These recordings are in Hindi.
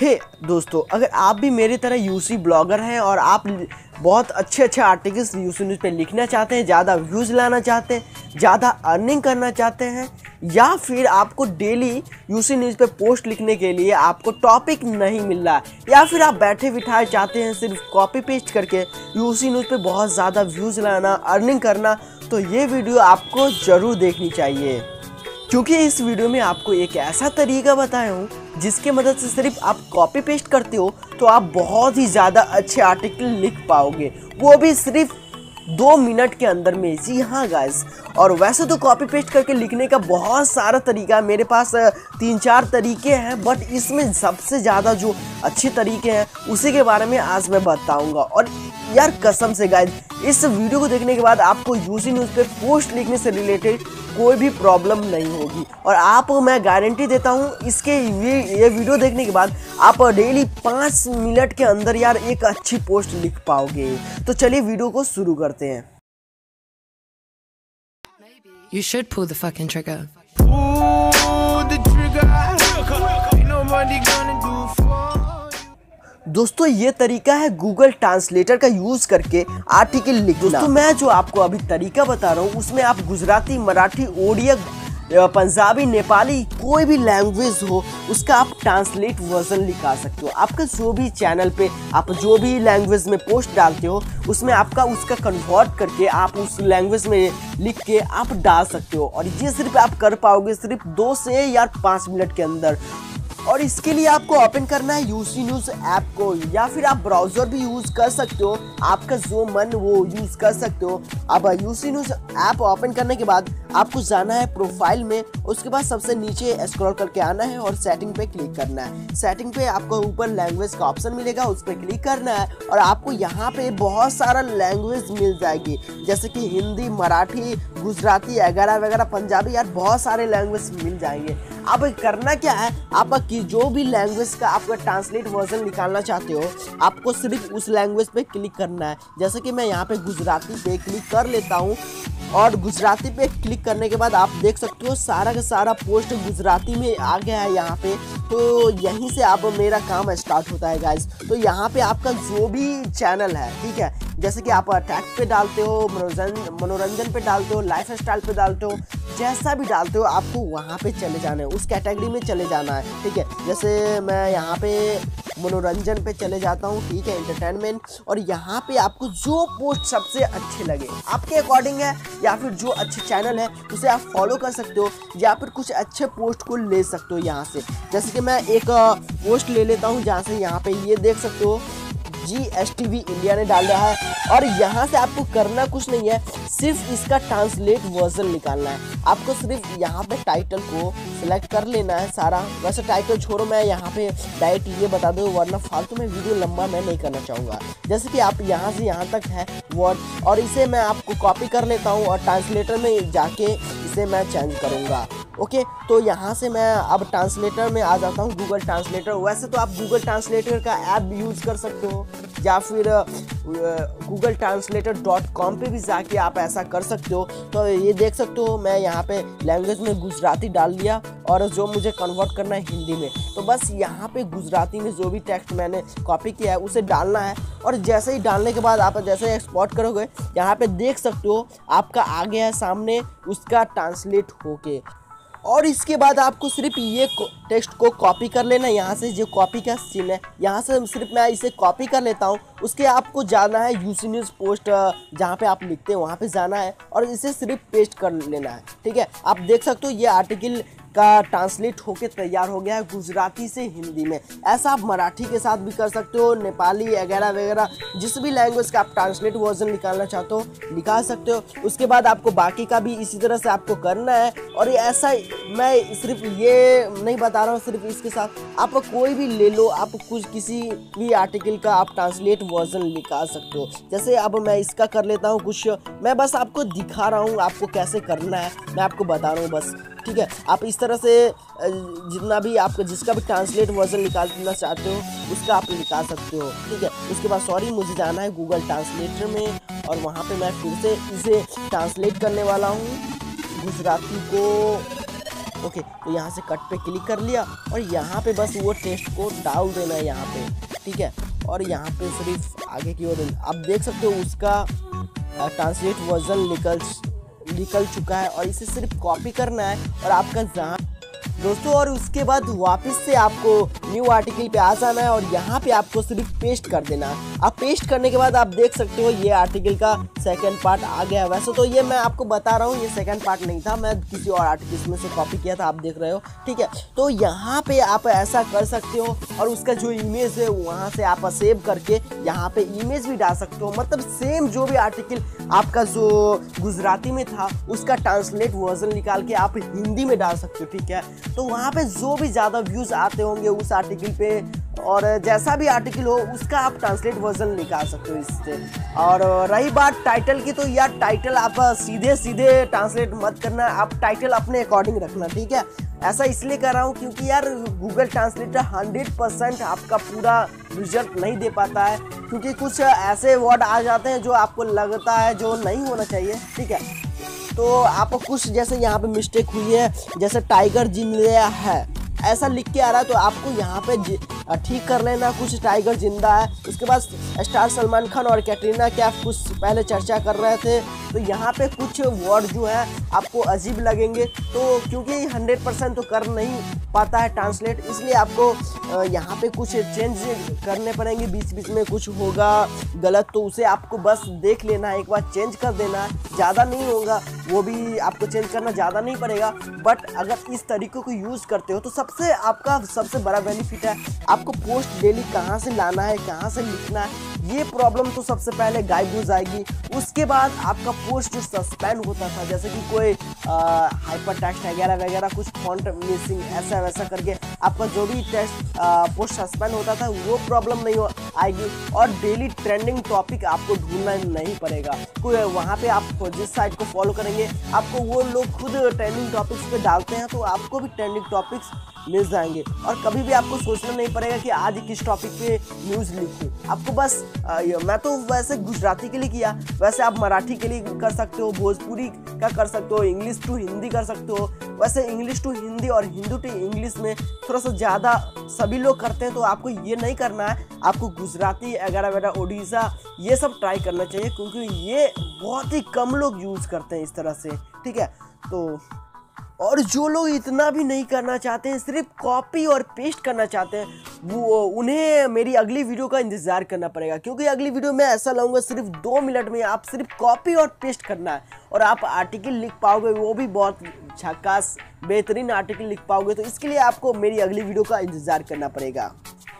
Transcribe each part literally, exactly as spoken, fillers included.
हे hey, दोस्तों, अगर आप भी मेरी तरह यूसी ब्लॉगर हैं और आप बहुत अच्छे अच्छे आर्टिकल्स यूसी न्यूज़ पे लिखना चाहते हैं, ज़्यादा व्यूज़ लाना चाहते हैं, ज़्यादा अर्निंग करना चाहते हैं, या फिर आपको डेली यूसी न्यूज़ पे पोस्ट लिखने के लिए आपको टॉपिक नहीं मिल रहा है, या फिर आप बैठे बिठाए चाहते हैं सिर्फ कॉपी पेस्ट करके यूसी न्यूज़ पे बहुत ज़्यादा व्यूज़ लाना, अर्निंग करना, तो ये वीडियो आपको ज़रूर देखनी चाहिए। क्योंकि इस वीडियो में आपको एक ऐसा तरीका बताया हूँ जिसके मदद से सिर्फ आप कॉपी पेस्ट करते हो तो आप बहुत ही ज़्यादा अच्छे आर्टिकल लिख पाओगे, वो भी सिर्फ दो मिनट के अंदर में। जी हाँ गाइस, और वैसे तो कॉपी पेस्ट करके लिखने का बहुत सारा तरीका है, मेरे पास तीन चार तरीके हैं, बट इसमें सबसे ज़्यादा जो अच्छे तरीके हैं उसी के बारे में आज मैं बताऊंगा। और यार कसम से गाइस, इस वीडियो को देखने के बाद आपको यूसी न्यूज़ पे पोस्ट लिखने से रिलेटेड कोई भी प्रॉब्लम नहीं होगी, और आप मैं गारंटी देता हूँ इसके ये वीडियो देखने के बाद आप डेली पाँच मिनट के अंदर यार एक अच्छी पोस्ट लिख पाओगे। तो चलिए वीडियो को शुरू करते हैं। You should pull the fucking trigger. Pull the trigger. Ain't nobody gonna do for you. दोस्तों, ये तरीका है गूगल ट्रांसलेटर का यूज करके आर्टिकल लिखना। दोस्तों, मैं जो आपको अभी तरीका बता रहा हूँ उसमें आप गुजराती, मराठी, ओडिया, पंजाबी, नेपाली, कोई भी लैंग्वेज हो उसका आप ट्रांसलेट वर्जन लिखा सकते हो। आपका जो भी चैनल पे आप जो भी लैंग्वेज में पोस्ट डालते हो उसमें आपका उसका कन्वर्ट करके आप उस लैंग्वेज में लिख के आप डाल सकते हो, और ये सिर्फ आप कर पाओगे सिर्फ दो से या पाँच मिनट के अंदर। और इसके लिए आपको ओपन करना है यूसी न्यूज़ ऐप को, या फिर आप ब्राउज़र भी यूज़ कर सकते हो, आपका जो मन वो यूज़ कर सकते हो। अब यूसी न्यूज़ ऐप ओपन करने के बाद आपको जाना है प्रोफाइल में, उसके बाद सबसे नीचे स्क्रॉल करके आना है और सेटिंग पे क्लिक करना है। सेटिंग पे आपको ऊपर लैंग्वेज का ऑप्शन मिलेगा, उस पर क्लिक करना है और आपको यहाँ पे बहुत सारा लैंग्वेज मिल जाएगी, जैसे कि हिंदी, मराठी, गुजराती वगैरह वगैरह, पंजाबी, यार बहुत सारे लैंग्वेज मिल जाएंगे। अब करना क्या है, आप कि जो भी लैंग्वेज का आपका ट्रांसलेट वर्जन निकालना चाहते हो आपको सिर्फ उस लैंग्वेज पे क्लिक करना है। जैसे कि मैं यहाँ पे गुजराती पे क्लिक कर लेता हूँ, और गुजराती पे क्लिक करने के बाद आप देख सकते हो सारा का सारा पोस्ट गुजराती में आ गया है यहाँ पे। तो यहीं से आप मेरा काम स्टार्ट होता है गाइस। तो यहाँ पे आपका जो भी चैनल है, ठीक है, जैसे कि आप टैग पे डालते हो, मनोरंजन मनोरंजन पे डालते हो, लाइफ स्टाइल पे डालते हो, जैसा भी डालते हो आपको वहाँ पे चले जाना है, उस कैटेगरी में चले जाना है, ठीक है। जैसे मैं यहाँ पे मनोरंजन पे चले जाता हूँ, ठीक है, एंटरटेनमेंट, और यहाँ पे आपको जो पोस्ट सबसे अच्छे लगे आपके अकॉर्डिंग है, या फिर जो अच्छे चैनल है उसे आप फॉलो कर सकते हो, या फिर कुछ अच्छे पोस्ट को ले सकते हो यहाँ से। जैसे कि मैं एक पोस्ट ले लेता हूँ जहाँ से यहाँ पे ये देख सकते हो G S T V India ने डाल रहा है, और यहाँ से आपको करना कुछ नहीं है, सिर्फ इसका ट्रांसलेट वर्जन निकालना है। आपको सिर्फ यहाँ पे टाइटल को सिलेक्ट कर लेना है सारा। वैसे टाइटल छोड़ो, मैं यहाँ पे डायरेक्ट ये बता दूँ वरना फालतू में वीडियो लंबा मैं नहीं करना चाहूँगा। जैसे कि आप यहाँ से यहाँ तक है वर्ड, और इसे मैं आपको कॉपी कर लेता हूँ और ट्रांसलेटर में जाके इसे मैं चेंज करूँगा। ओके, तो यहाँ से मैं अब ट्रांसलेटर में आ जाता हूँ, गूगल ट्रांसलेटर। वैसे तो आप गूगल ट्रांसलेटर का ऐप भी यूज़ कर सकते हो, या फिर गूगल ट्रांसलेटर डॉट कॉम पे भी जाके आप ऐसा कर सकते हो। तो ये देख सकते हो मैं यहाँ पे लैंग्वेज में गुजराती डाल दिया, और जो मुझे कन्वर्ट करना है हिंदी में, तो बस यहाँ पे गुजराती में जो भी टेक्स्ट मैंने कॉपी किया है उसे डालना है। और जैसे ही डालने के बाद आप जैसे एक्सपोर्ट करोगे यहाँ पे देख सकते हो आपका आ गया है सामने उसका ट्रांसलेट होके। और इसके बाद आपको सिर्फ ये टेक्स्ट को कॉपी कर लेना, यहाँ से जो कॉपी का चिन्ह है यहाँ से सिर्फ मैं इसे कॉपी कर लेता हूँ। उसके आपको जाना है यूसी न्यूज़ पोस्ट जहाँ पे आप लिखते हैं वहाँ पे जाना है, और इसे सिर्फ पेस्ट कर लेना है, ठीक है। आप देख सकते हो ये आर्टिकल का ट्रांसलेट होके तैयार हो गया है गुजराती से हिंदी में। ऐसा आप मराठी के साथ भी कर सकते हो, नेपाली वगैरह वगैरह, जिस भी लैंग्वेज का आप ट्रांसलेट वर्जन निकालना चाहते हो निकाल सकते हो। उसके बाद आपको बाकी का भी इसी तरह से आपको करना है। और ये ऐसा मैं सिर्फ ये नहीं बता रहा हूँ, सिर्फ इसके साथ आप कोई भी ले लो, आप कुछ किसी भी आर्टिकल का आप ट्रांसलेट वर्जन निकाल सकते हो। जैसे अब मैं इसका कर लेता हूँ कुछ, मैं बस आपको दिखा रहा हूँ आपको कैसे करना है, मैं आपको बता रहा हूँ बस, ठीक है। आप इस तरह से जितना भी आपका जिसका भी ट्रांसलेट वर्जन निकालना चाहते हो उसका आप निकाल सकते हो, ठीक है। उसके बाद सॉरी मुझे जाना है गूगल ट्रांसलेटर में, और वहाँ पे मैं फिर से इसे ट्रांसलेट करने वाला हूँ गुजराती को ओके, तो यहाँ से कट पे क्लिक कर लिया और यहाँ पे बस वो टेक्स्ट को डाल देना है यहाँ पे, ठीक है। और यहाँ पे सिर्फ आगे की ओर आप देख सकते हो उसका ट्रांसलेट वर्जन निकल निकल चुका है और इसे सिर्फ कॉपी करना है और आपका जहाँ दोस्तों, और उसके बाद वापस से आपको न्यू आर्टिकल पे आ जाना है और यहाँ पे आपको सिर्फ पेस्ट कर देना है। आप पेस्ट करने के बाद आप देख सकते हो ये आर्टिकल का सेकंड पार्ट आ गया है। वैसे तो ये मैं आपको बता रहा हूँ, ये सेकंड पार्ट नहीं था, मैं किसी और आर्टिकल में से कॉपी किया था, आप देख रहे हो, ठीक है। तो यहाँ पे आप ऐसा कर सकते हो और उसका जो इमेज है वहाँ से आप सेव करके यहाँ पे इमेज भी डाल सकते हो। मतलब सेम जो भी आर्टिकल आपका जो गुजराती में था उसका ट्रांसलेट वर्जन निकाल के आप हिंदी में डाल सकते हो, ठीक है। तो वहाँ पे जो भी ज़्यादा व्यूज़ आते होंगे उस आर्टिकल पे और जैसा भी आर्टिकल हो उसका आप ट्रांसलेट वर्जन निकाल सकते हो इससे। और रही बात टाइटल की, तो यार टाइटल आप सीधे सीधे ट्रांसलेट मत करना, आप टाइटल अपने अकॉर्डिंग रखना, ठीक है। ऐसा इसलिए कर रहा हूँ क्योंकि यार गूगल ट्रांसलेटर हंड्रेड परसेंट आपका पूरा रिजल्ट नहीं दे पाता है, क्योंकि कुछ ऐसे वर्ड आ जाते हैं जो आपको लगता है जो नहीं होना चाहिए, ठीक है। तो आप कुछ जैसे यहाँ पे मिस्टेक हुई है, जैसे टाइगर जिंदा है ऐसा लिख के आ रहा है, तो आपको यहाँ पे ठीक कर लेना, कुछ टाइगर जिंदा है। उसके बाद स्टार सलमान खान और कैटरीना कैफ कुछ पहले चर्चा कर रहे थे, तो यहाँ पे कुछ वर्ड जो है आपको अजीब लगेंगे, तो क्योंकि हंड्रेड परसेंट तो कर नहीं पाता है ट्रांसलेट, इसलिए आपको यहाँ पे कुछ चेंज करने पड़ेंगे। बीच बीच में कुछ होगा गलत तो उसे आपको बस देख लेना है, एक बार चेंज कर देना है, ज़्यादा नहीं होगा, वो भी आपको चेंज करना ज़्यादा नहीं पड़ेगा। बट अगर इस तरीके को यूज़ करते हो तो सबसे आपका सबसे बड़ा बेनिफिट है, आपको पोस्ट डेली कहाँ से लाना है, कहाँ से लिखना है, ये प्रॉब्लम तो सबसे पहले गायब हो जाएगी। उसके बाद आपका पोस्ट जो सस्पेंड होता था, जैसे कि कोई हाइपर टेक्स्ट वगैरह वगैरह कुछ फॉन्ट मिसिंग ऐसा वैसा करके आपका जो भी टेक्स्ट पोस्ट सस्पेंड होता था वो प्रॉब्लम नहीं हो आएगी। और डेली ट्रेंडिंग टॉपिक आपको ढूंढना नहीं पड़ेगा, कोई वहाँ पे आप जिस साइट को फॉलो करेंगे आपको वो लोग खुद ट्रेंडिंग टॉपिक्स पे डालते हैं, तो आपको भी ट्रेंडिंग टॉपिक्स मिल जाएंगे और कभी भी आपको सोचना नहीं पड़ेगा कि आज किस टॉपिक पे न्यूज़ लिखूं। आपको बस आ, मैं तो वैसे गुजराती के लिए किया, वैसे आप मराठी के लिए कर सकते हो, भोजपुरी का कर सकते हो, इंग्लिश टू हिंदी कर सकते हो। वैसे इंग्लिश टू हिंदी और हिंदी टू इंग्लिश में थोड़ा सा ज़्यादा सभी लोग करते हैं, तो आपको ये नहीं करना है, आपको गुजराती वगैरह वगैरह ओडिशा ये सब ट्राई करना चाहिए, क्योंकि ये बहुत ही कम लोग यूज़ करते हैं इस तरह से, ठीक है। तो और जो लोग इतना भी नहीं करना चाहते हैं, सिर्फ कॉपी और पेस्ट करना चाहते हैं, वो उन्हें मेरी अगली वीडियो का इंतज़ार करना पड़ेगा, क्योंकि अगली वीडियो में ऐसा लाऊंगा सिर्फ दो मिनट में आप सिर्फ कॉपी और पेस्ट करना है और आप आर्टिकल लिख पाओगे, वो भी बहुत झकास बेहतरीन आर्टिकल लिख पाओगे। तो इसके लिए आपको मेरी अगली वीडियो का इंतज़ार करना पड़ेगा।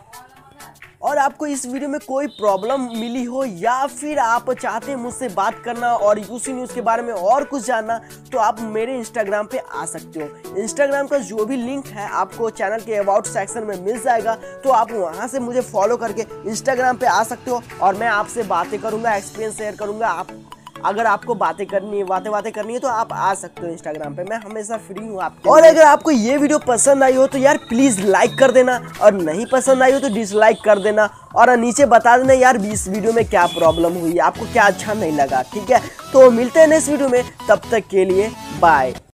और आपको इस वीडियो में कोई प्रॉब्लम मिली हो या फिर आप चाहते हैं मुझसे बात करना और यूसी न्यूज़ के बारे में और कुछ जानना, तो आप मेरे इंस्टाग्राम पे आ सकते हो। इंस्टाग्राम का जो भी लिंक है आपको चैनल के अबाउट सेक्शन में मिल जाएगा, तो आप वहां से मुझे फॉलो करके इंस्टाग्राम पे आ सकते हो और मैं आपसे बातें करूँगा, एक्सपीरियंस शेयर करूँगा। आप अगर आपको बातें करनी है, बातें बातें करनी है तो आप आ सकते हो इंस्टाग्राम पे, मैं हमेशा फ्री हूँ आपके। और अगर आपको ये वीडियो पसंद आई हो तो यार प्लीज़ लाइक कर देना, और नहीं पसंद आई हो तो डिसलाइक कर देना, और नीचे बता देना यार इस वीडियो में क्या प्रॉब्लम हुई, आपको क्या अच्छा नहीं लगा, ठीक है। तो मिलते हैं नेक्स्ट वीडियो में, तब तक के लिए बाय।